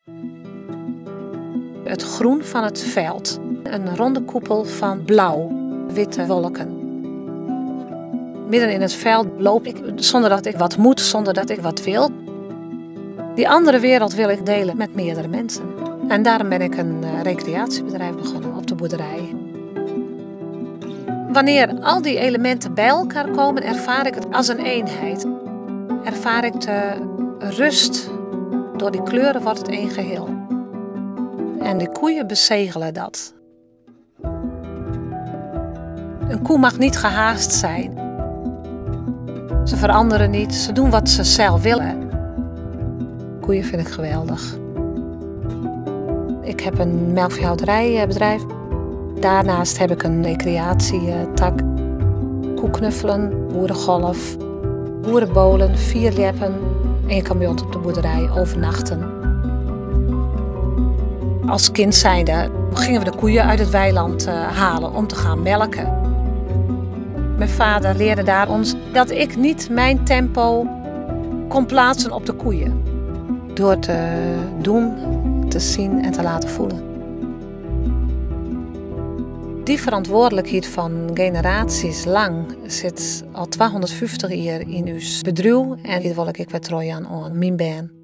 Het groen van het veld. Een ronde koepel van blauw, witte wolken. Midden in het veld loop ik zonder dat ik wat moet, zonder dat ik wat wil. Die andere wereld wil ik delen met meerdere mensen. En daarom ben ik een recreatiebedrijf begonnen op de boerderij. Wanneer al die elementen bij elkaar komen, ervaar ik het als een eenheid. Ervaar ik de rust. Door die kleuren wordt het één geheel. En de koeien bezegelen dat. Een koe mag niet gehaast zijn. Ze veranderen niet, ze doen wat ze zelf willen. Koeien vind ik geweldig. Ik heb een melkveehouderijbedrijf. Daarnaast heb ik een recreatietak. Koeknuffelen, boerengolf, boerenbolen, vierleppen. En je kan bij ons op de boerderij overnachten. Als kind zijnde gingen we de koeien uit het weiland halen om te gaan melken. Mijn vader leerde daar ons dat ik niet mijn tempo kon plaatsen op de koeien. Door te doen, te zien en te laten voelen. Die verantwoordelijkheid van generaties lang zit al 250 jaar in ons bedrijf en die wil ik weer terug aan mijn baan.